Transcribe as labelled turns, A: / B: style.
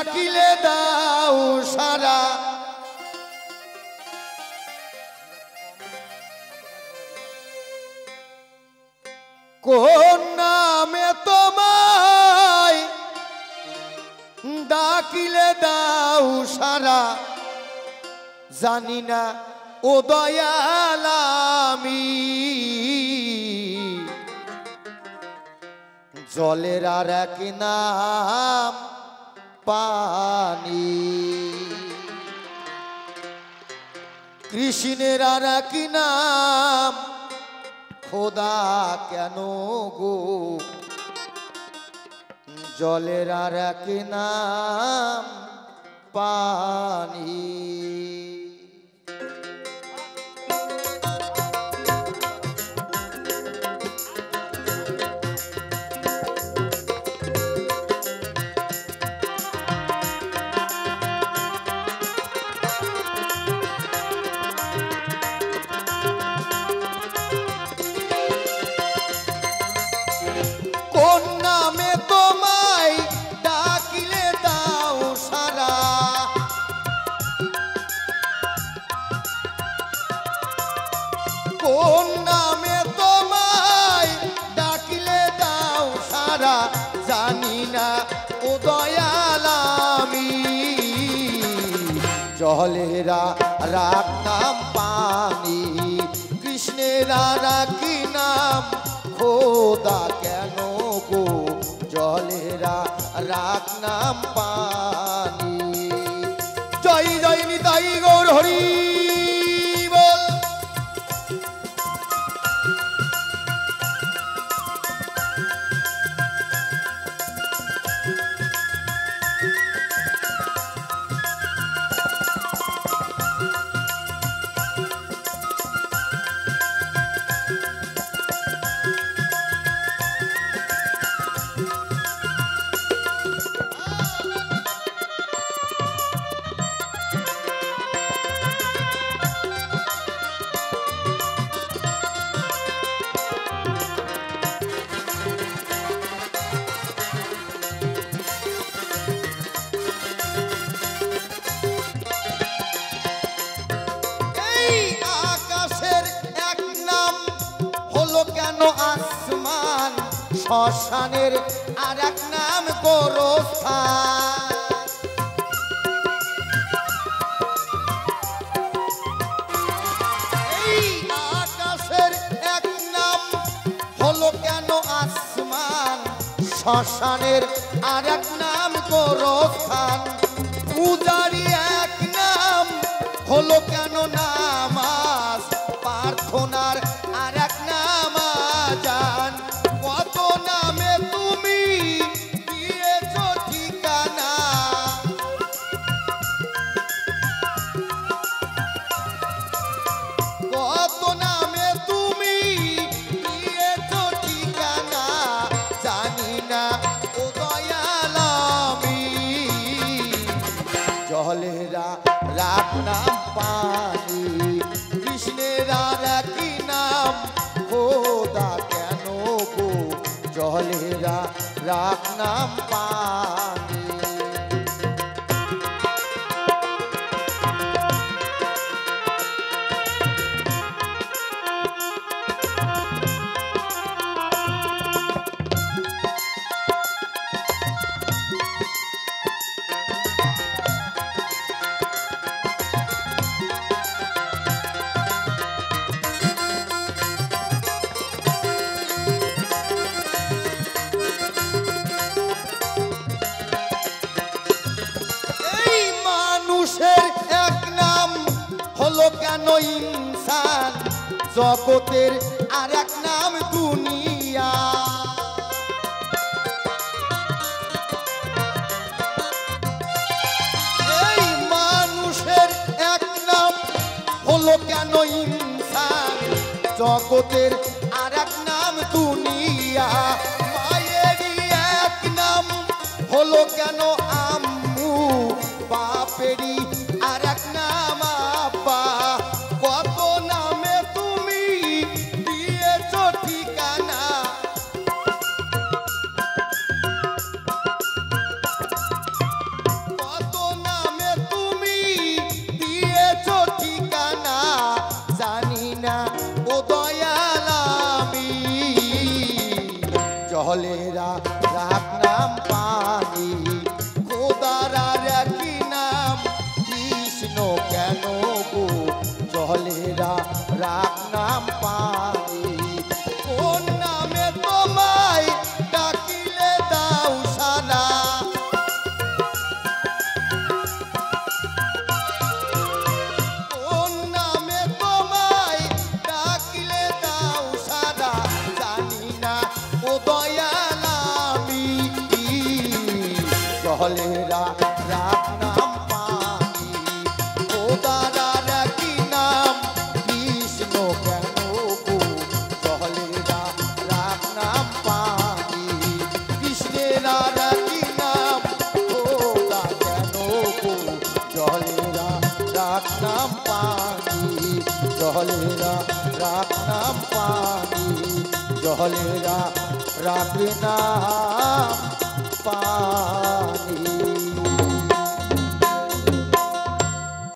A: ডাকিলে দাও সারা কোন নামে তোমায় ডাকিলে দাও সারা জানি না ও দয়াল আমি জলের আর এক নাম পানি কৃষ্ণের আর এক নাম খোদা কেন গো জলের আর এক নাম পানি কোন নামে তোমায় ডাকিলে দাও সারা কোন নামে তোমায় ডাকিলে দাও সারা জানি না ও দয়াল আমি জলেরা রাখ নাম পানি কৃষ্ণেরা রাখি নাম খোদা কেন গো জলেরা রাখ নাম পানি জয় জয় নিতাই গৌর হরি বল কেন আসমান শ্মশানের আর এক নাম গোরস্থান এই আকাশের এক নাম হলো কেন আসমান শ্মশানের আর এক নাম গোরস্থান পূজারি এক নাম হলো কেন নামাজ প্রার্থনার আর এক নাম আজান কত নামে তুমি দিয়েছো ঠিকানা কত নামে তুমি দিয়েছো ঠিকানা জানি না ও দয়াল আমি জলেরা রাখ নাম পানি কৃষ্ণেরা রাখি নাম খোদা কেন গো জলেরা রাখ নাম পানি এক নাম হলো কেন ইনসান জগতের আর এক নাম দুনিয়া এই মানুষের এক নাম হলো কেন ইনসান জগতের আর এক নাম দুনিয়া মায়েরই এক নাম হলো কেন আম্মু বাপেরই আর এক নাম আব্বা কত নামে তুমি দিয়েছো ঠিকানা রাখ নাম পানি খোদার কি নাম কৃষ্ণ কেন গো জলেরা রাখ নাম পানি কৃষ্ণের কি নাম খোদা কেন গো জলেরা রাখ নাম পানি জলেরা রাখ নাম পানি জলেরা রাখ নাম পানি।